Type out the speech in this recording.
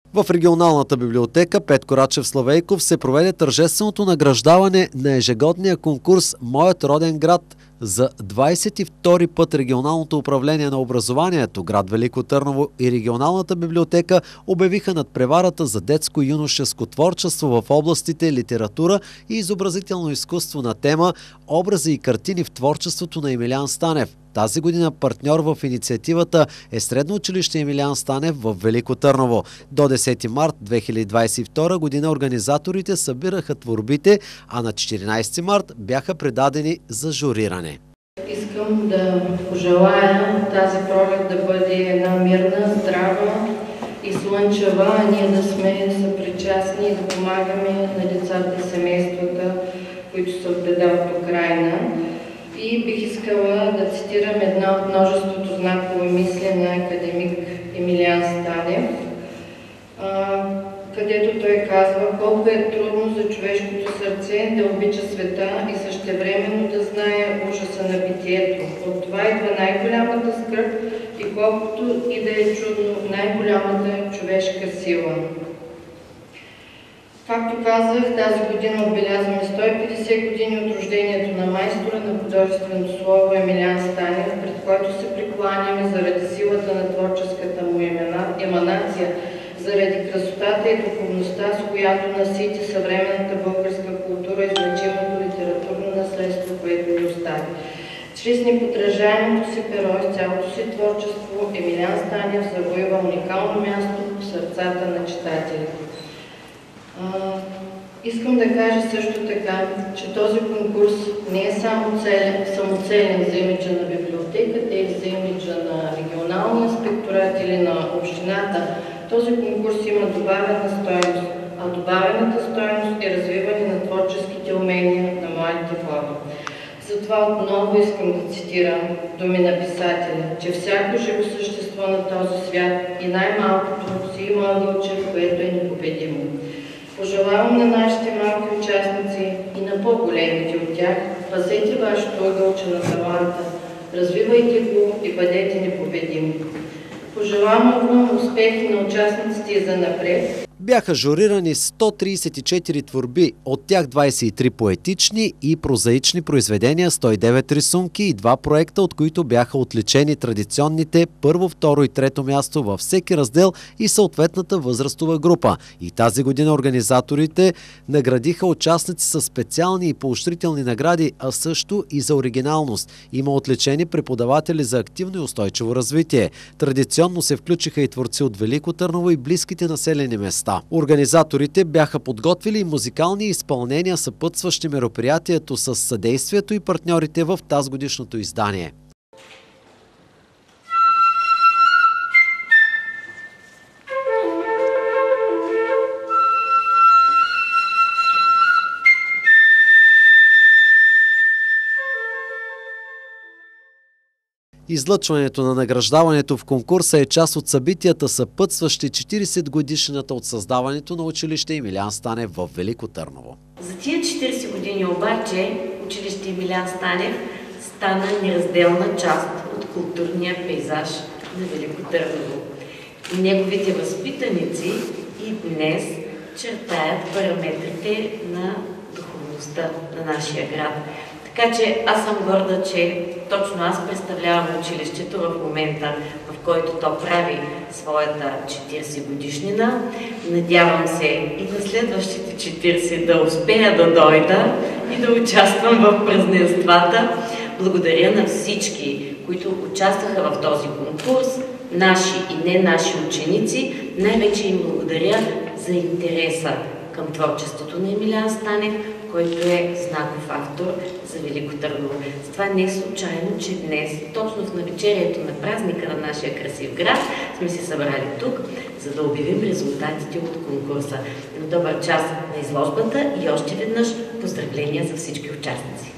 В регионалната библиотека Петко Рачев Славейков се проведе тържественото награждаване на ежегодния конкурс «Моят роден град». За 22-ри път регионалното управление на образованието, град Велико Търново и регионалната библиотека обявиха надпреварата за детско-юношеско творчество в областите литература и изобразително изкуство на тема «Образи и картини в творчеството на Емилиан Станев». Тази година партньор в инициативата е Средно училище Емилиан Станев в Велико Търново. До 10 март 2022 година организаторите събираха творбите, а на 14 март бяха предадени за журиране. Искам да пожелая тази пролет да бъде една мирна, здрава и слънчева, а ние да сме съпричастни и да помагаме на децата и семействата, които са в беда от Украйна. И бих искала да цитирам една от множеството знакови мисли на академик Емилиан Станев, където той казва: колко е трудно за човешкото сърце да обича света и същевременно да знае ужаса на битието. От това идва най-голямата скръб и колкото и да е чудно, най-голямата човешка сила. Както казах, тази година отбелязваме 150 години от рождението на майстора на художественото слово Емилиан Станев, пред който се прекланяме заради силата на творческата му еманация, заради красотата и духовността, с която насити съвременната българска култура и значимото литературно наследство, което ни остави. Чрез неподражаемото си перо и цялото си творчество Емилиан Станев завоюва уникално място в сърцата на читателите. Искам да кажа също така, че този конкурс не е самоцелен за имиджа на библиотеката или за имиджа на регионалния инспекторат или на общината. Този конкурс има добавена стойност, а добавената стойност е развиване на творческите умения на младите хора. Затова отново искам да цитирам думи на писателя, че всяко живо същество на този свят и най-малкото си има ъгълче, което е непобедимо. Пожелавам на нашите малки участници и на по-големите от тях: пазете вашето ъгълче на таланта, развивайте го и бъдете непобедими. Пожелавам огромен успехи на участниците и занапред. Бяха журирани 134 творби, от тях 23 поетични и прозаични произведения, 109 рисунки и 2 проекта, от които бяха отличени традиционните първо, второ и трето място във всеки раздел и съответната възрастова група. И тази година организаторите наградиха участници с специални и поощрителни награди, а също и за оригиналност. Има отличени преподаватели за активно и устойчиво развитие. Традиционно се включиха и творци от Велико Търново и близките населени места. Организаторите бяха подготвили и музикални изпълнения, съпътстващи мероприятието с съдействието и партньорите в тазгодишното издание. Излъчването на награждаването в конкурса е част от събитията, съпътстващи 40-годишнината от създаването на училище Емилиан Станев в Велико Търново. За тия 40 години обаче училище Емилиан Станев стана неразделна част от културния пейзаж на Велико Търново. И неговите възпитаници и днес чертаят параметрите на духовността на нашия град. Така че аз съм горда, че точно аз представлявам училището в момента, в който то прави своята 40 годишнина. Надявам се и на следващите 40 да успея да дойда и да участвам в празненствата. Благодаря на всички, които участваха в този конкурс, наши и не наши ученици. Най-вече им благодаря за интереса към творчеството на Емилиан Станев, който е знаков фактор за Велико Търново. Затова не е случайно, че днес, точно в навечерието на празника на нашия красив град, сме се събрали тук, за да обявим резултатите от конкурса. На добър час на изложбата и още веднъж поздравления за всички участници.